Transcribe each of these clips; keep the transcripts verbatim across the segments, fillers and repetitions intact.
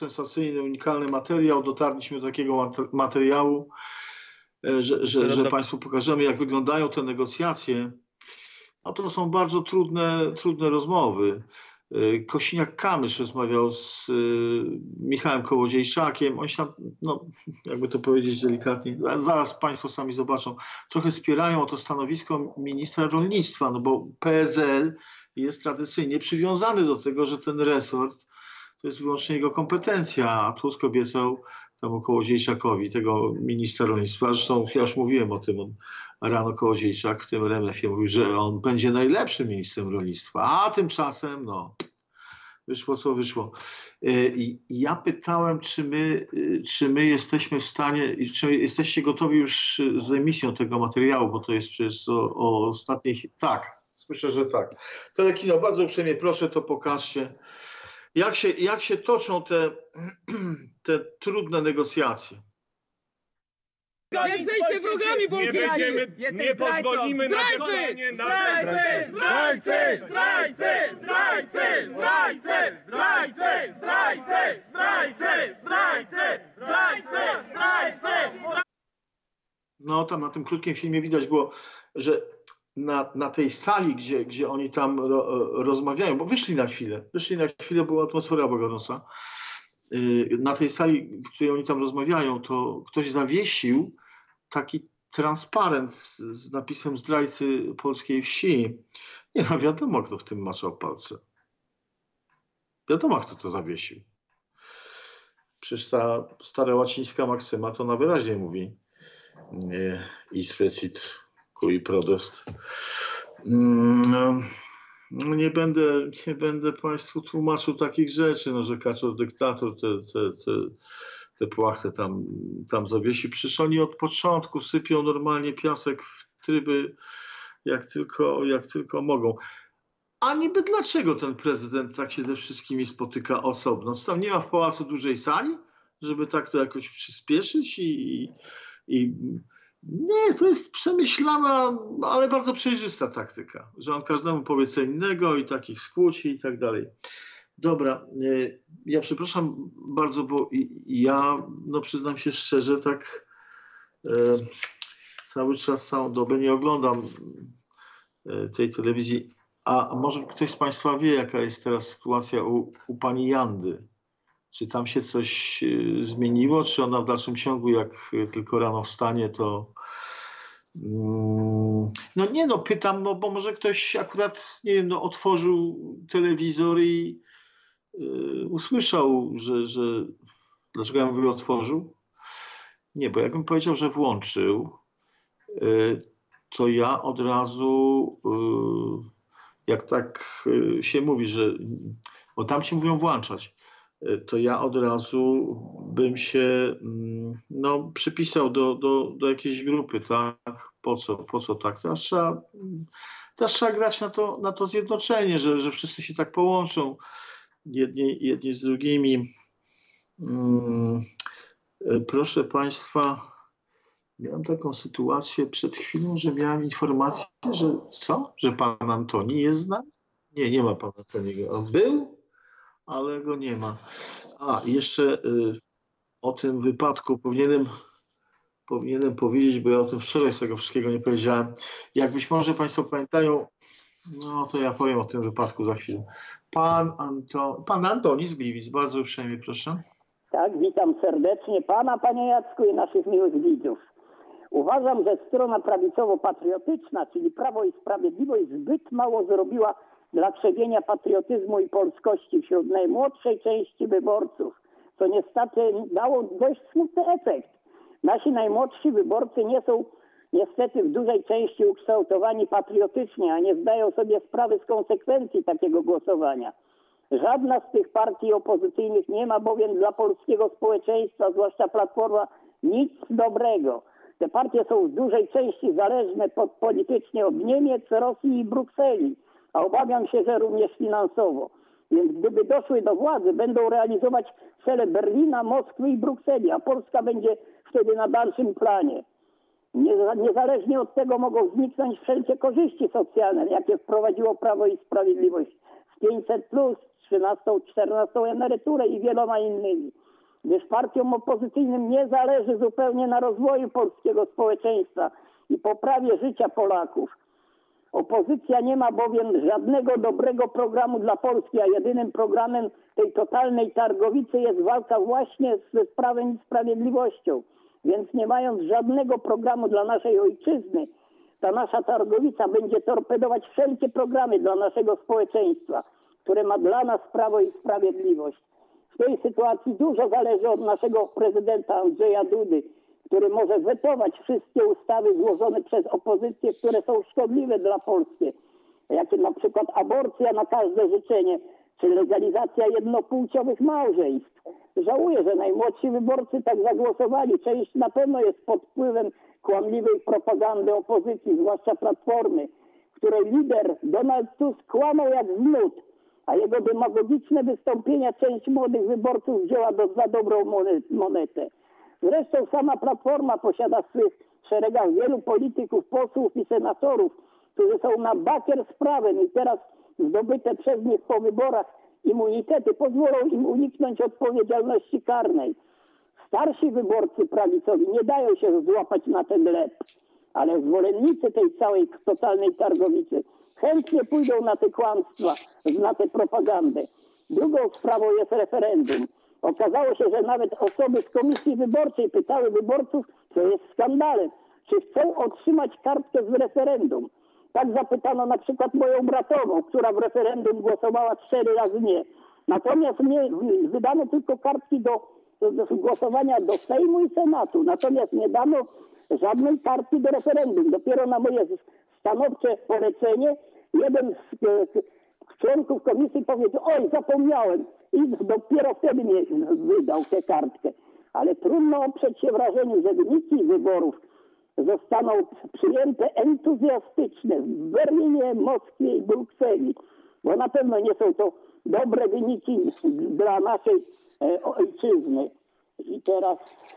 sensacyjny, unikalny materiał. Dotarliśmy do takiego materiału, że, że, że Państwu pokażemy, jak wyglądają te negocjacje. No to są bardzo trudne, trudne rozmowy. Kosiniak-Kamysz rozmawiał z Michałem Kołodziejczakiem. Oni się tam, no, jakby to powiedzieć delikatnie, zaraz Państwo sami zobaczą, trochę wspierają o to stanowisko ministra rolnictwa, no bo P S L jest tradycyjnie przywiązany do tego, że ten resort to jest wyłącznie jego kompetencja, a Tusk obiecał temu Kołodziejczakowi, tego ministra rolnictwa. Zresztą ja już mówiłem o tym, on, rano Kołodziejczak w tym R M F ie mówił, że on będzie najlepszym ministrem rolnictwa, a tymczasem no wyszło co wyszło. I ja pytałem, czy my, czy my jesteśmy w stanie, czy jesteście gotowi już z emisją tego materiału, bo to jest przecież o, o ostatnich... Tak, słyszę, że tak. Telekino, bardzo uprzejmie proszę, to pokażcie. Jak się, jak się toczą te, te trudne negocjacje? Jesteście wrogami polskimi! Nie pozwolimy na Zdrajcy! Zdrajcy! Zdrajcy! Zdrajcy! Zdrajcy! Zdrajcy! Zdrajcy! Zdrajcy! Zdrajcy! Zdrajcy! Zdrajcy! Zdrajcy! No tam na tym krótkim filmie widać było, że na, na tej sali, gdzie, gdzie oni tam ro, rozmawiają, bo wyszli na chwilę, wyszli na chwilę, była atmosfera boganosa. Na tej sali, w której oni tam rozmawiają, to ktoś zawiesił taki transparent z, z napisem zdrajcy polskiej wsi. Nie no, wiadomo, kto w tym maczał palce. Wiadomo, kto to zawiesił. Przecież ta stara łacińska maksyma to na wyraźnie mówi is fecit cui prodest. No, nie będę, nie będę Państwu tłumaczył takich rzeczy, no, że Kaczor dyktator te, te, te, te płachtę tam, tam zawiesi. Przecież oni od początku sypią normalnie piasek w tryby, jak tylko, jak tylko mogą. A niby dlaczego ten prezydent tak się ze wszystkimi spotyka osobno? Czy tam nie ma w pałacu dużej sali, żeby tak to jakoś przyspieszyć i... i nie, to jest przemyślana, ale bardzo przejrzysta taktyka, że on każdemu powie co innego i takich skłóci i tak dalej. Dobra, ja przepraszam bardzo, bo ja, no przyznam się szczerze, tak e, cały czas, całą dobę nie oglądam e, tej telewizji. A może ktoś z Państwa wie, jaka jest teraz sytuacja u, u pani Jandy? Czy tam się coś y, zmieniło, czy ona w dalszym ciągu, jak tylko rano wstanie, to... Mm, no nie no, pytam, no bo może ktoś akurat, nie wiem, no otworzył telewizor i y, usłyszał, że, że... Dlaczego ja mówię otworzył? Nie, bo jakbym powiedział, że włączył, y, to ja od razu, y, jak tak y, się mówi, że... Bo tam ci mówią włączać. To ja od razu bym się no, przypisał do, do, do jakiejś grupy, tak? Po co, po co tak? Teraz trzeba, teraz trzeba grać na to, na to zjednoczenie, że, że wszyscy się tak połączą jedni, jedni z drugimi. Hmm. Proszę Państwa, miałem taką sytuację przed chwilą, że miałem informację, że co? Że pan Antoni jest z nami? Nie, nie ma pana Antoniego. On był? Ale go nie ma. A, jeszcze y, o tym wypadku powinienem, powinienem powiedzieć, bo ja o tym wczoraj z tego wszystkiego nie powiedziałem. Jak być może Państwo pamiętają, no to ja powiem o tym wypadku za chwilę. Pan, Anto, pan Antoni z Gliwic, bardzo uprzejmie proszę. Tak, witam serdecznie Pana, Panie Jacku i naszych miłych widzów. Uważam, że strona prawicowo-patriotyczna, czyli Prawo i Sprawiedliwość, zbyt mało zrobiła dla krzewienia patriotyzmu i polskości wśród najmłodszej części wyborców, co niestety dało dość smutny efekt. Nasi najmłodsi wyborcy nie są niestety w dużej części ukształtowani patriotycznie, a nie zdają sobie sprawy z konsekwencji takiego głosowania. Żadna z tych partii opozycyjnych nie ma bowiem dla polskiego społeczeństwa, zwłaszcza Platforma, nic dobrego. Te partie są w dużej części zależne politycznie od Niemiec, Rosji i Brukseli, a obawiam się, że również finansowo. Więc gdyby doszły do władzy, będą realizować cele Berlina, Moskwy i Brukseli, a Polska będzie wtedy na dalszym planie. Niezależnie od tego mogą zniknąć wszelkie korzyści socjalne, jakie wprowadziło Prawo i Sprawiedliwość. Z pięćset plus, trzynastą, czternastą emeryturę i wieloma innymi. Gdyż partiom opozycyjnym nie zależy zupełnie na rozwoju polskiego społeczeństwa i poprawie życia Polaków. Opozycja nie ma bowiem żadnego dobrego programu dla Polski, a jedynym programem tej totalnej targowicy jest walka właśnie ze Prawem i Sprawiedliwością. Więc nie mając żadnego programu dla naszej ojczyzny, ta nasza targowica będzie torpedować wszelkie programy dla naszego społeczeństwa, które ma dla nas Prawo i Sprawiedliwość. W tej sytuacji dużo zależy od naszego prezydenta Andrzeja Dudy, który może wetować wszystkie ustawy złożone przez opozycję, które są szkodliwe dla Polski, jakie na przykład aborcja na każde życzenie, czy legalizacja jednopłciowych małżeństw. Żałuję, że najmłodsi wyborcy tak zagłosowali. Część na pewno jest pod wpływem kłamliwej propagandy opozycji, zwłaszcza Platformy, której lider Donald Tusk kłamał jak znud, a jego demagogiczne wystąpienia część młodych wyborców wzięła do, za dobrą monetę. Zresztą sama Platforma posiada w swych szeregach wielu polityków, posłów i senatorów, którzy są na bakier z prawem i teraz zdobyte przez nich po wyborach immunitety pozwolą im uniknąć odpowiedzialności karnej. Starsi wyborcy prawicowi nie dają się złapać na ten lep, ale zwolennicy tej całej totalnej targowicy chętnie pójdą na te kłamstwa, na tę propagandę. Drugą sprawą jest referendum. Okazało się, że nawet osoby z komisji wyborczej pytały wyborców, co jest skandalem, czy chcą otrzymać kartkę z referendum. Tak zapytano na przykład moją bratową, która w referendum głosowała cztery razy nie. Natomiast nie wydano tylko kartki do, do głosowania do Sejmu i Senatu. Natomiast nie dano żadnej kartki do referendum. Dopiero na moje stanowcze polecenie jeden z, z członków komisji powiedział: oj, zapomniałem. I dopiero wtedy mnie wydał tę kartkę. Ale trudno oprzeć się wrażeniu, że wyniki wyborów zostaną przyjęte entuzjastyczne w Berlinie, Moskwie i Brukseli, bo na pewno nie są to dobre wyniki dla naszej e, ojczyzny. I teraz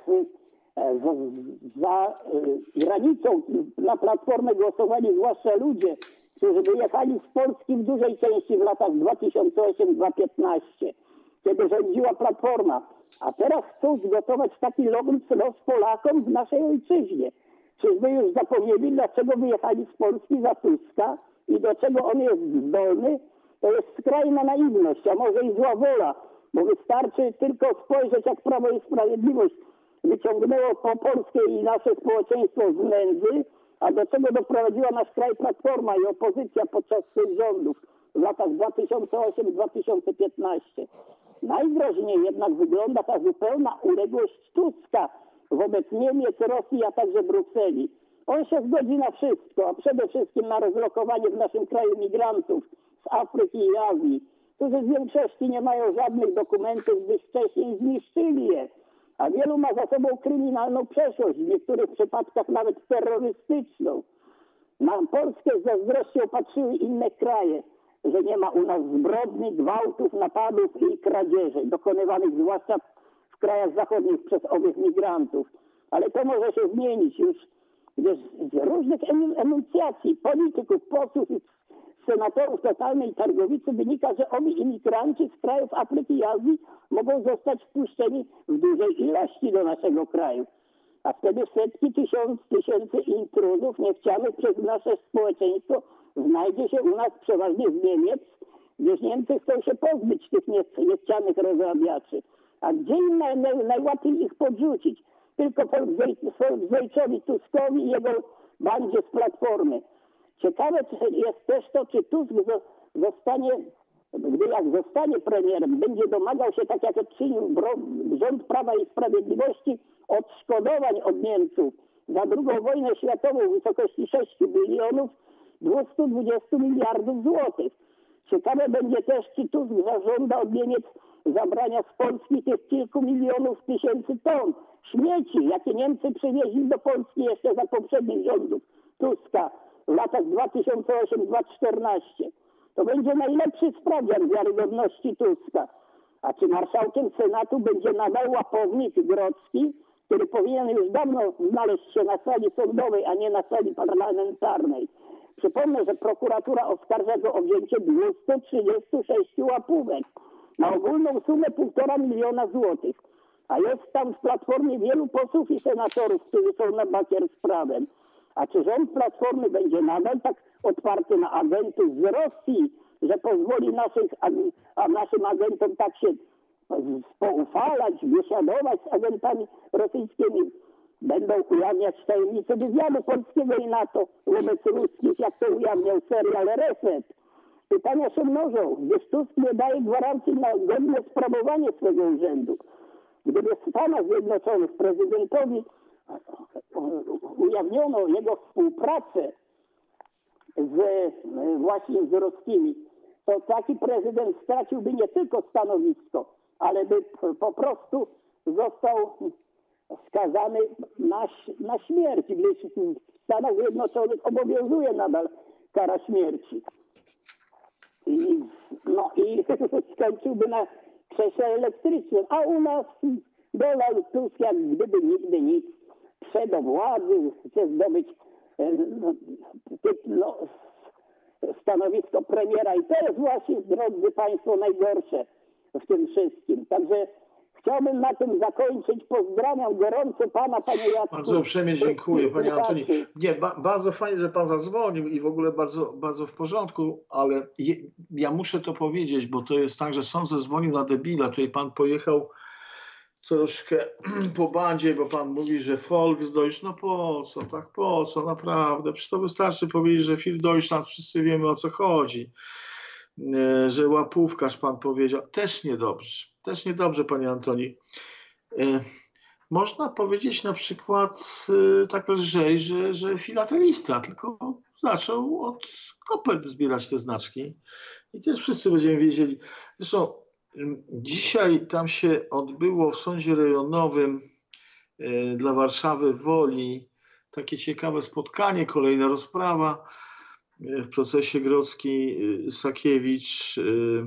e, z, za e, granicą na Platformę głosowali zwłaszcza ludzie, którzy wyjechali z Polski w dużej części w latach dwa tysiące ósmym do dwa tysiące piętnastego, kiedy rządziła Platforma. A teraz chcą zgotować taki los Polakom w naszej ojczyźnie. Czyżby już zapomnieli, dlaczego wyjechali z Polski za Tuska i do czego on jest zdolny? To jest skrajna naiwność, a może i zła wola, bo wystarczy tylko spojrzeć, jak Prawo i Sprawiedliwość wyciągnęło po Polskę i nasze społeczeństwo z nędzy, a do czego doprowadziła nasz kraj Platforma i opozycja podczas swych rządów w latach dwa tysiące ósmym do dwa tysiące piętnastego. Najgroźniej jednak wygląda ta zupełna uległość Tuska wobec Niemiec, Rosji, a także Brukseli. On się zgodzi na wszystko, a przede wszystkim na rozlokowanie w naszym kraju migrantów z Afryki i Azji, którzy z większości nie mają żadnych dokumentów, gdyż wcześniej zniszczyli je, a wielu ma za sobą kryminalną przeszłość, w niektórych przypadkach nawet terrorystyczną. Na Polskę z zazdrością patrzyły inne kraje, że nie ma u nas zbrodni, gwałtów, napadów i kradzieży, dokonywanych zwłaszcza w krajach zachodnich przez owych migrantów. Ale to może się zmienić już, gdyż z różnych enuncjacji polityków, posłów i senatorów totalnej targowicy wynika, że owi imigranci z krajów Afryki i Azji mogą zostać wpuszczeni w dużej ilości do naszego kraju. A wtedy setki tysiąc, tysięcy intruzów niechcianych przez nasze społeczeństwo znajdzie się u nas przeważnie z Niemiec, gdyż Niemcy chcą się pozbyć tych niechcianych rozrabiaczy. A gdzie im naj, naj, najłatwiej ich podrzucić? Tylko Zojczowi Tuskowi i jego bandzie z Platformy. Ciekawe jest też to, czy Tusk zostanie, gdy jak zostanie premierem, będzie domagał się, tak jak czynił rząd Prawa i Sprawiedliwości, odszkodowań od Niemców za drugą wojnę światową w wysokości sześciu bilionów dwieście dwadzieścia miliardów złotych. Ciekawe będzie też, czy Tusk zażąda od Niemiec zabrania z Polski tych kilku milionów tysięcy ton śmieci, jakie Niemcy przywieźli do Polski jeszcze za poprzednich rządów Tuska w latach dwa tysiące ósmym do dwa tysiące czternastego. To będzie najlepszy sprawdzian wiarygodności Tuska. A czy marszałkiem Senatu będzie nadal łapownik Grodzki, który powinien już dawno znaleźć się na sali sądowej, a nie na sali parlamentarnej. Przypomnę, że prokuratura oskarża go o wzięcie dwieście trzydzieści sześć łapówek na ogólną sumę półtora miliona złotych. A jest tam w Platformie wielu posłów i senatorów, którzy są na bakier z prawem. A czy rząd Platformy będzie nadal tak otwarty na agentów z Rosji, że pozwoli naszych, a naszym agentom tak się poufalać, biesiadować z agentami rosyjskimi? Będą ujawniać tajemnice wywiadu polskiego i NATO wobec ruskich, jak to ujawniał serial Reset. Pytania się mnożą, gdyż Tusk nie daje gwarancji na godne sprawowanie swego urzędu. Gdyby w Stanach Zjednoczonych prezydentowi ujawniono jego współpracę z, właśnie z ruskimi, to taki prezydent straciłby nie tylko stanowisko, ale by po prostu został skazany na, na śmierć, gdyż w Stanach Zjednoczonych obowiązuje nadal kara śmierci. I, no i skończyłby na krześle elektrycznym, a u nas Donald Tusk jak gdyby nigdy nic przed do władzy, chce zdobyć no, no, stanowisko premiera i to jest właśnie, drodzy Państwo, najgorsze w tym wszystkim. Także chciałbym na tym zakończyć. Pozdrawiam gorąco Pana, Panie Jacku. Bardzo uprzejmie dziękuję, Panie Antoni. Nie, ba bardzo fajnie, że Pan zadzwonił i w ogóle bardzo, bardzo w porządku, ale je, ja muszę to powiedzieć, bo to jest tak, że sąd zezwolił na debila. Tutaj Pan pojechał troszkę po bandzie, bo Pan mówi, że Volksdeutsch, no po co, tak po co, naprawdę. Przecież to wystarczy powiedzieć, że für Deutschland, wszyscy wiemy, o co chodzi. Że łapówkarz Pan powiedział, też niedobrze, też niedobrze, Panie Antoni. Można powiedzieć na przykład tak lżej, że, że filatelista, tylko zaczął od kopert zbierać te znaczki i też wszyscy będziemy wiedzieli. Zresztą dzisiaj tam się odbyło w sądzie rejonowym dla Warszawy Woli takie ciekawe spotkanie, kolejna rozprawa w procesie Grodzki-Sakiewicz.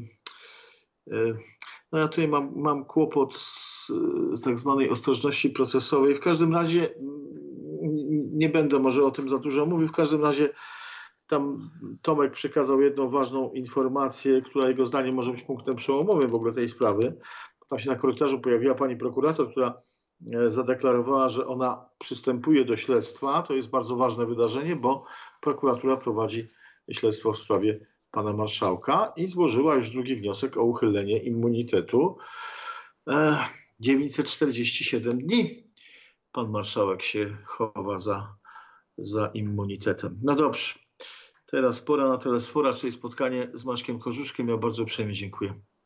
No ja tutaj mam, mam kłopot z tak zwanej ostrożności procesowej. W każdym razie nie będę może o tym za dużo mówił. W każdym razie tam Tomek przekazał jedną ważną informację, która jego zdaniem może być punktem przełomowym w ogóle tej sprawy. Tam się na korytarzu pojawiła pani prokurator, która zadeklarowała, że ona przystępuje do śledztwa. To jest bardzo ważne wydarzenie, bo prokuratura prowadzi śledztwo w sprawie pana marszałka i złożyła już drugi wniosek o uchylenie immunitetu. dziewięćset czterdzieści siedem dni pan marszałek się chowa za, za immunitetem. No dobrze, teraz pora na telesfora, czyli spotkanie z Maćkiem Korzuszkiem. Ja bardzo uprzejmie dziękuję.